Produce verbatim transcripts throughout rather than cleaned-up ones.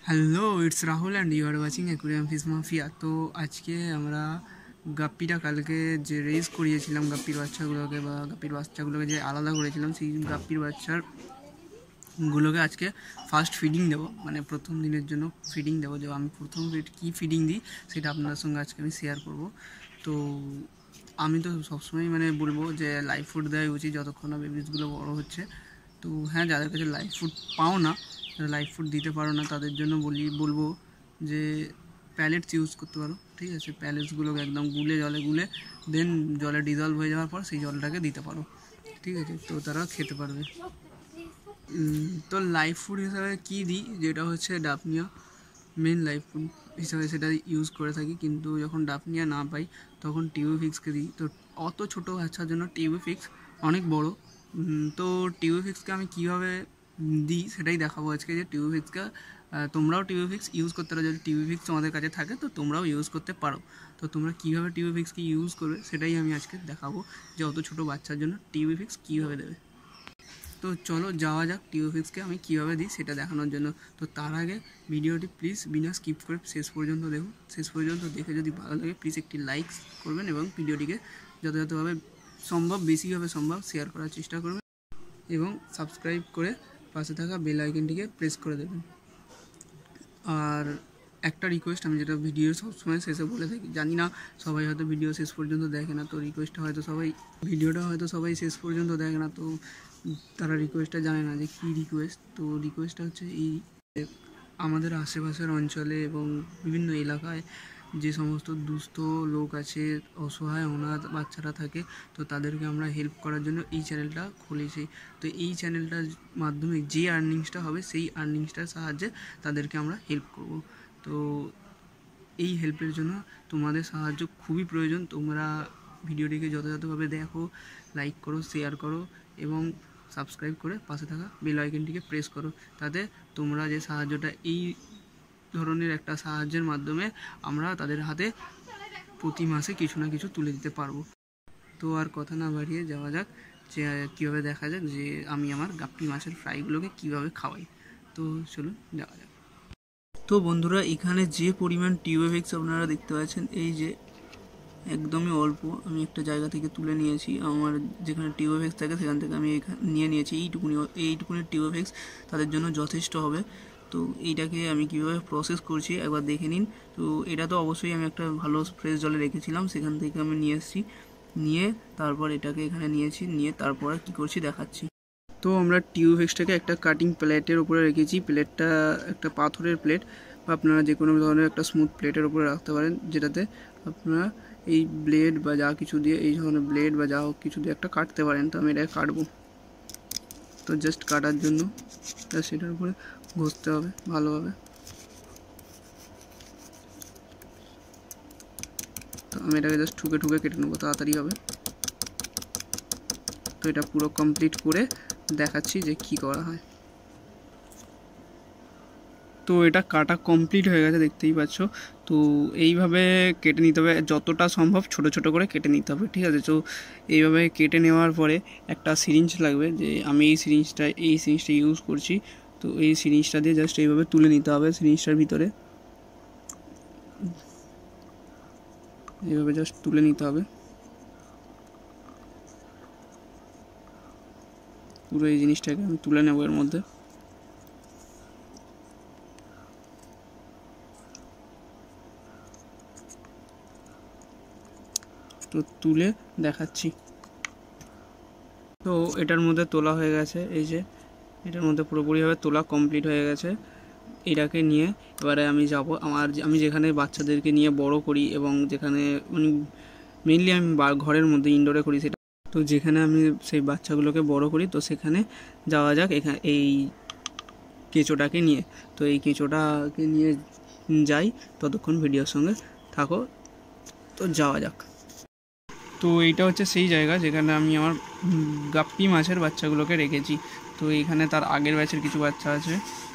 Hello, it's Rahul and you are watching aquarium fish mafia. তো আজকে আমরা গাপ্পিটা কালকে যে রেস করিয়েছিলাম গাপ্পির বাচ্চাগুলোকে বা গাপ্পির বাচ্চাগুলোকে যে আলাদা করেছিলাম, সেই গাপ্পির বাচ্চার গুলোকে আজকে ফার্স্ট ফিডিং দেবো, মানে প্রথম দিনের জন্য ফিডিং দেবো। যে আমি প্রথম কী ফিডিং দিই সেটা আপনার সঙ্গে আজকে আমি শেয়ার করব। তো আমি তো সবসময় মানে বলবো যে লাইভ ফুড দেওয়াই উচিত যতক্ষণ না বেবিসগুলো বড়ো হচ্ছে। তো হ্যাঁ, যাদের কাছে লাইভ ফুড পাও না, যারা লাইভ ফুড দিতে পারো না, তাদের জন্য বলি বলবো যে প্যালেটস ইউজ করতে পারো। ঠিক আছে, প্যালেটসগুলোকে একদম গুলে জলে গুলে দেন জলে ডিজলভ হয়ে যাওয়ার পর সেই জলটাকে দিতে পারো। ঠিক আছে, তো তারা খেতে পারবে। তো লাইভ ফুড হিসাবে কী দিই, যেটা হচ্ছে ডাফনিয়া মেন লাইভ ফুড হিসাবে সেটা ইউজ করে থাকি। কিন্তু যখন ডাফনিয়া না পাই তখন টিউবিফিক্সকে দিই। তো অত ছোটো বাচ্চার জন্য টিউবিফিক্স অনেক বড়। তো টিউবিফিক্সকে আমি কীভাবে দিই সেটাই দেখাবো আজকে। যে টিউবিফিক্সকে তোমরাও টিউবিফিক্স ইউজ করতে পারো, যদি টিউবিফিক্স তোমাদের কাছে থাকে তো তোমরাও ইউজ করতে পারো। তো তোমরা কীভাবে টিউবিফিক্সকে ইউজ করবে সেটাই আমি আজকে দেখাবো, যে অত ছোটো বাচ্চার জন্য টিউবিফিক্স কীভাবে দেবে। তো চলো যাওয়া যাক টিউবিফিক্সকে আমি কীভাবে দিই সেটা দেখানোর জন্য। তো তার আগে ভিডিওটি প্লিজ বিনা স্কিপ করে শেষ পর্যন্ত দেখুন। শেষ পর্যন্ত দেখে যদি ভালো লাগে প্লিজ একটি লাইক করবেন এবং ভিডিওটিকে যথাযথভাবে সম্ভব, বেশিভাবে সম্ভব শেয়ার করার চেষ্টা করবেন এবং সাবস্ক্রাইব করে পাশে থাকা বেল আইকনটিকে প্রেস করে দেবেন। আর একটা রিকোয়েস্ট, আমি যেটা ভিডিও সবসময় শেষে বলে থাকি, জানি না সবাই হয়তো ভিডিও শেষ পর্যন্ত দেখে না, তো রিকোয়েস্টটা হয়তো সবাই ভিডিওটা হয়তো সবাই শেষ পর্যন্ত দেখে না, তো তারা রিকোয়েস্টটা জানে না যে কী রিকোয়েস্ট। তো রিকোয়েস্টটা হচ্ছে এই, আমাদের আশেপাশের অঞ্চলে এবং বিভিন্ন এলাকায় যে সমস্ত দুস্থ লোক আছে, অসহায় অনাথ বাচ্চারা থাকে, তো তাদেরকে আমরা হেল্প করার জন্য এই চ্যানেলটা খুলেছি। তো এই চ্যানেলটার মাধ্যমে যে আর্নিংসটা হবে সেই আর্নিংসটার সাহায্যে তাদেরকে আমরা হেল্প করব। তো এই হেল্পের জন্য তোমাদের সাহায্য খুবই প্রয়োজন। তোমরা ভিডিওটিকে যথাযথভাবে দেখো, লাইক করো, শেয়ার করো এবং সাবস্ক্রাইব করে পাশে থাকা বেল আইকনটিকে প্রেস করো। তাতে তোমরা যে সাহায্যটা, এই ধরনের একটা সাহায্যের মাধ্যমে আমরা তাদের হাতে প্রতি মাসে কিছু না কিছু তুলে দিতে পারবো। তো আর কথা না বাড়িয়ে যাওয়া যাক যে কীভাবে দেখা যাক যে আমি আমার গাপ্পি মাছের ফ্রাইগুলোকে কীভাবে খাওয়াই। তো চলুন যাওয়া যাক। তো বন্ধুরা, এখানে যে পরিমাণ টিউবিফিক্স আপনারা দেখতে পাচ্ছেন, এই যে একদমই অল্প আমি একটা জায়গা থেকে তুলে নিয়েছি। আমার যেখানে টিউবিফিক্স থাকে সেখান থেকে আমি নিয়ে নিয়েছি এইটুকুনি এইটুকুনি টিউবিফিক্স তাদের জন্য যথেষ্ট হবে। তো এইটাকে আমি কীভাবে প্রসেস করছি একবার দেখে নিন। তো এটা তো অবশ্যই আমি একটা ভালো ফ্রেশ জলে রেখেছিলাম, সেখান থেকে আমি নিয়ে এসেছি, নিয়ে তারপর এটাকে এখানে নিয়েছি, নিয়ে তারপর কী করছি দেখাচ্ছি। তো আমরা টিউবিফিক্সটাকে একটা কাটিং প্লেটের উপরে রেখেছি। প্লেটটা একটা পাথরের প্লেট, বা আপনারা যে কোনো ধরনের একটা স্মুথ প্লেটের উপরে রাখতে পারেন, যেটাতে আপনারা এই ব্লেড বা যা কিছু দিয়ে, এই ধরনের ব্লেড বা যা হোক কিছু দিয়ে একটা কাটতে পারেন। তো আমি এটাকে কাটবো। তো জাস্ট কাটার জন্য জাস্ট এটার উপরে ঘষতে হবে ভালোভাবে। তো আমি এটাকে জাস্ট ঠুকে ঠুকে কেটে নেবো, তাড়াতাড়ি হবে। তো এটা পুরো কমপ্লিট করে দেখাচ্ছি যে কি করা হয়। তো এটা কাটা কমপ্লিট হয়ে গেছে, দেখতেই পাচ্ছ। তো এইভাবে কেটে নিতে হবে, যতটা সম্ভব ছোট ছোট করে কেটে নিতে হবে। ঠিক আছে, তো এইভাবে কেটে নেওয়ার পরে একটা সিরিঞ্জ লাগবে, যে আমি এই সিরিঞ্জটা এই সিরিঞ্জটা ইউজ করছি। তো এই সিরিঞ্জটা দিয়ে জাস্ট এইভাবে তুলে নিতে হবে সিরিঞ্জটার ভিতরে, এইভাবে জাস্ট তুলে নিতে হবে পুরো এই জিনিসটাকে আমি তুলে নেব এর মধ্যে। তো তুলে দেখাচ্ছি। তো এটার মধ্যে তোলা হয়ে গেছে, এই যে এটার মধ্যে পুরোপুরিভাবে তোলা কমপ্লিট হয়ে গেছে। এটাকে নিয়ে এবারে আমি যাব আমার, আমি যেখানে বাচ্চাদেরকে নিয়ে বড় করি এবং যেখানে মানে মেইনলি আমি ঘরের মধ্যে ইনডোরে করি সেটা, তো যেখানে আমি সেই বাচ্চাগুলোকে বড় করি, তো সেখানে যাওয়া যাক এখানে এই কেঁচোটাকে নিয়ে। তো এই কেঁচোটাকে নিয়ে যাই, ততক্ষণ ভিডিওর সঙ্গে থাকো। তো যাওয়া যাক। তো এইটা হচ্ছে সেই জায়গা যেখানে আমি আমার গাপ্পি মাছের বাচ্চাগুলোকে রেখেছি। তো এইখানে তার আগের ব্যাচের কিছু বাচ্চা আছে,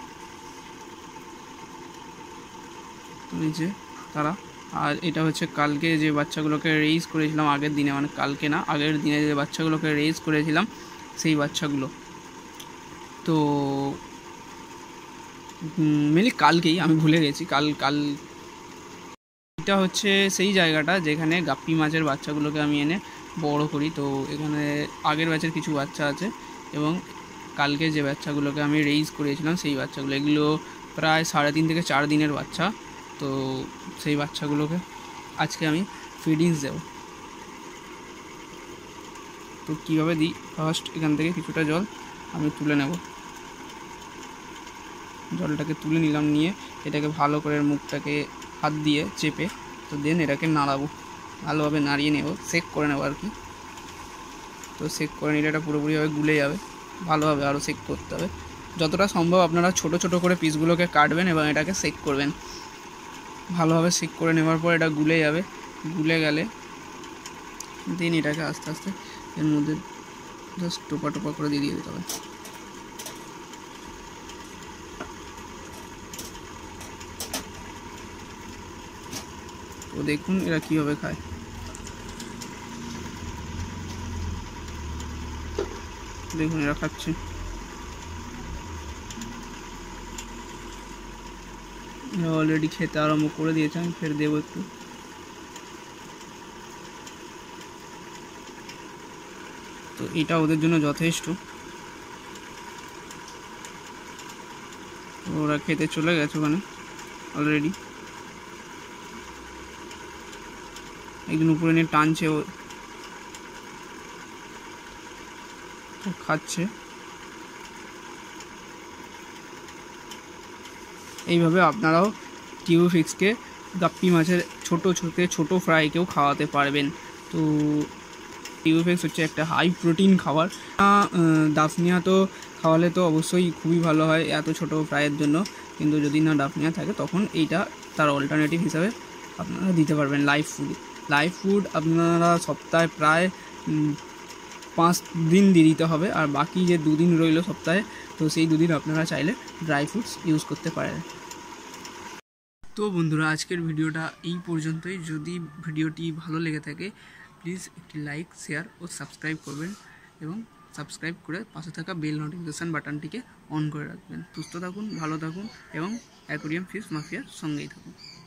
তো এই যে তারা। আর এটা হচ্ছে কালকে যে বাচ্চাগুলোকে রেইজ করেছিলাম আগের দিনে, মানে কালকে না আগের দিনে যে বাচ্চাগুলোকে রেইজ করেছিলাম সেই বাচ্চাগুলো। তো মেনলি কালকেই, আমি ভুলে গেছি। কাল কাল এটা হচ্ছে সেই জায়গাটা যেখানে গাপ্পি মাছের বাচ্চাগুলোকে আমি এনে বড় করি। তো এখানে আগের ব্যাচের কিছু বাচ্চা আছে এবং কালকে যে বাচ্চাগুলোকে আমি রেইজ করিয়েছিলাম সেই বাচ্চাগুলো, এগুলো প্রায় সাড়ে তিন থেকে চার দিনের বাচ্চা। তো সেই বাচ্চাগুলোকে আজকে আমি ফিডিংস দেবো। তো কীভাবে দিই, ফার্স্ট এখান থেকে কিছুটা জল আমি তুলে নেব। জলটাকে তুলে নিলাম, নিয়ে এটাকে ভালো করে মুখটাকে হাত দিয়ে চেপে, তো দেন এটাকে নাড়াবো, ভালোভাবে নাড়িয়ে নেব, সেক করে নেবো আর কি। তো সেক করে নিলে এটা পুরোপুরিভাবে গুলে যাবে, ভালোভাবে আরও সেক করতে হবে। যতটা সম্ভব আপনারা ছোট ছোট করে পিসগুলোকে কাটবেন এবং এটাকে সেক করবেন। ভালোভাবে সেক করে নেওয়ার পর এটা গুলে যাবে। গুলে গেলে দেন এটাকে আস্তে আস্তে এর মধ্যে জাস্ট টোপা টোপা করে দিয়ে দিয়ে দিতে হবে। তো দেখুন এরা কীভাবে খায়। দেখুন এরা খাচ্ছে। এরা অলরেডি খেতে আরম্ভ করে দিয়েছে, আমি ফের দেবো একটু। তো এটা ওদের জন্য যথেষ্ট। ওরা খেতে চলে গেছে ওখানে অলরেডি। একদিন উপরে নিয়ে টানছে, ও খাচ্ছে। এইভাবে আপনারাও টিউফিক্সকে গাপ্পি মাছের ছোটো ছোটো ছোটো ফ্রাইকেও খাওয়াতে পারবেন। তো টিউফিক্স হচ্ছে একটা হাই প্রোটিন খাবার। ডাফনিয়া তো খাওয়ালে তো অবশ্যই খুবই ভালো হয় এত ছোট ফ্রাইয়ের জন্য, কিন্তু যদি না ডাফনিয়া থাকে তখন এইটা তার অল্টারনেটিভ হিসাবে আপনারা দিতে পারবেন লাইভ ফুড। লাইভ ফুড আপনারা সপ্তাহে প্রায় পাঁচ দিন দিয়ে দিতে হবে, আর বাকি যে দুদিন রইল সপ্তাহে, তো সেই দুদিন আপনারা চাইলে ড্রাই ফ্রুটস ইউজ করতে পারেন। তো বন্ধুরা, আজকের ভিডিওটা এই পর্যন্তই। যদি ভিডিওটি ভালো লেগে থাকে প্লিজ একটি লাইক, শেয়ার ও সাবস্ক্রাইব করবেন এবং সাবস্ক্রাইব করে পাশে থাকা বেল নোটিফিকেশান বাটনটিকে অন করে রাখবেন। সুস্থ থাকুন, ভালো থাকুন এবং অ্যাকোয়ারিয়াম ফিশ মাফিয়ার সঙ্গেই থাকুন।